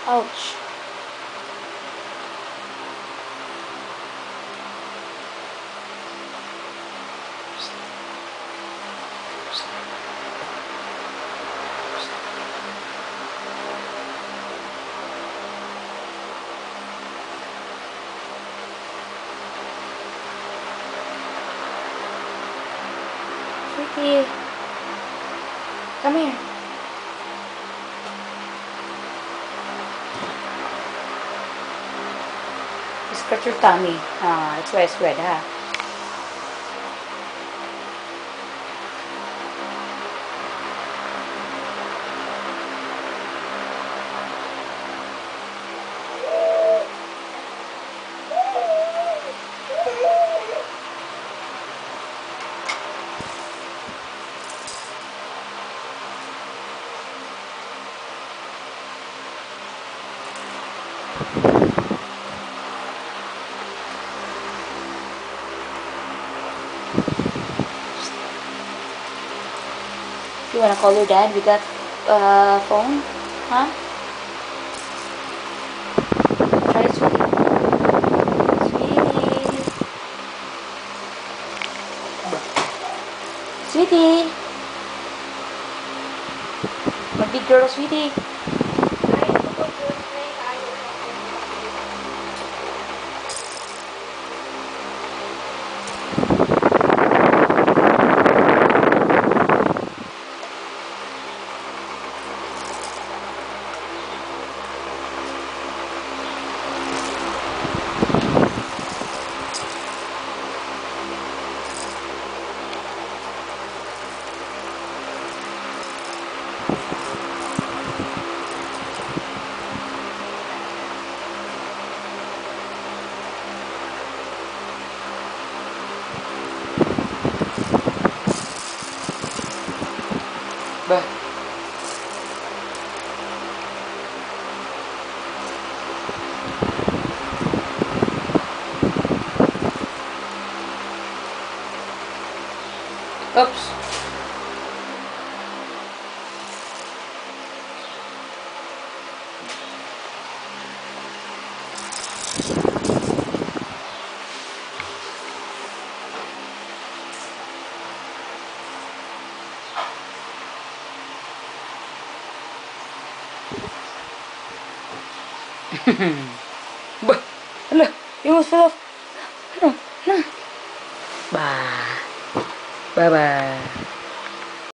Ouch. Sweetie, come here. Scratch your tummy. Ah, that's why it's red, huh? You wanna call your dad with that phone? Huh? Try it, sweetie. Sweetie. My big girl, sweetie. Bah. Oops. Bah. Alah, you almost fell off. No, no. Bah. Bye-bye.